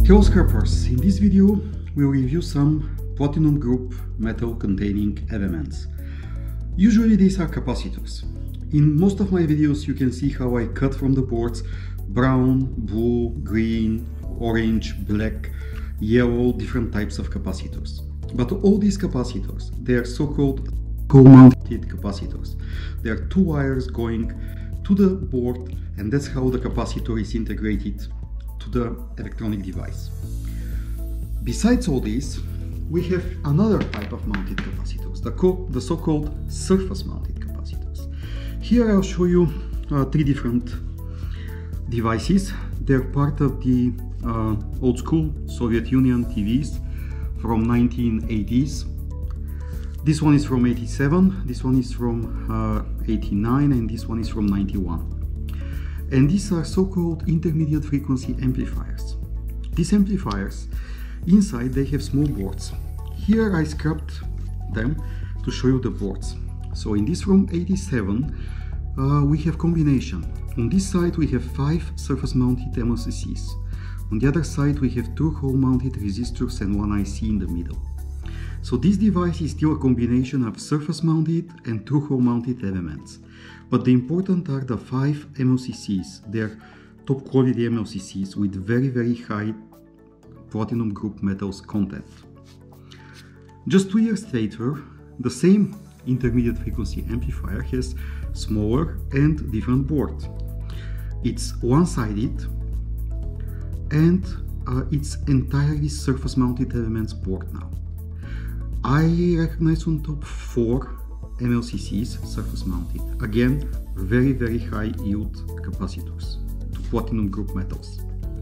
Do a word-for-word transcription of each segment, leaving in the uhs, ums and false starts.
Hello scrappers, in this video we'll review some platinum group metal containing elements. Usually these are capacitors. In most of my videos you can see how I cut from the boards brown, blue, green, orange, black, yellow, different types of capacitors. But all these capacitors, they are so-called co-mounted capacitors. There are two wires going to the board, and that's how the capacitor is integrated to the electronic device. Besides all this, we have another type of mounted capacitors, the, the so-called surface mounted capacitors. Here I'll show you uh, three different devices. They're part of the uh, old school Soviet Union T Vs from nineteen eighties. This one is from eighty-seven, this one is from uh, eighty-nine, and this one is from ninety-one. And these are so-called intermediate frequency amplifiers. These amplifiers, inside they have small boards. Here I scrapped them to show you the boards. So in this from eighty-seven, uh, we have combination. On this side we have five surface-mounted M L C Cs. On the other side we have two hole-mounted resistors and one I C in the middle. So this device is still a combination of surface-mounted and true hole-mounted elements. But the important are the five M L C Cs. They're top quality M L C Cs with very very high platinum group metals content. Just two years later, the same intermediate frequency amplifier has smaller and different board. It's one-sided and uh, it's entirely surface-mounted elements board now. I recognize on top four M L C Cs surface mounted. Again, very very high yield capacitors to platinum group metals.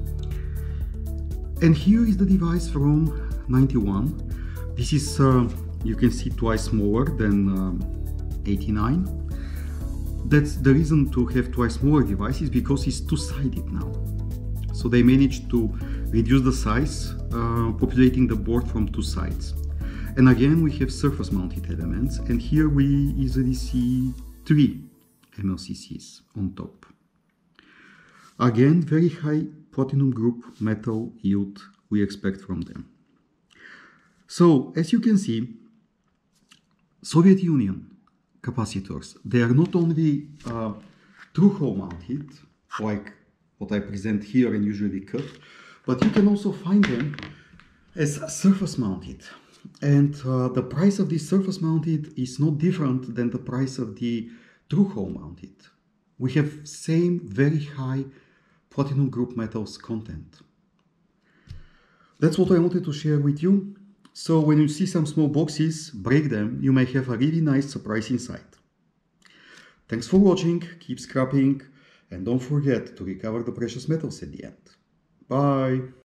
And here is the device from ninety-one. This is, uh, you can see, twice smaller than um, eighty-nine. That's the reason to have twice smaller device is because it's two-sided now. So they managed to reduce the size, uh, populating the board from two sides. And again we have surface mounted elements, and here we easily see three M L C Cs on top. Again, very high platinum group metal yield we expect from them. So as you can see, Soviet Union capacitors, they are not only uh, true hole mounted, like what I present here and usually cut, but you can also find them as surface mounted. And uh, the price of this surface mounted is not different than the price of the true hole mounted. We have same very high platinum group metals content. That's what I wanted to share with you. So when you see some small boxes, break them, you may have a really nice surprise inside. Thanks for watching, keep scrapping, and don't forget to recover the precious metals at the end. Bye!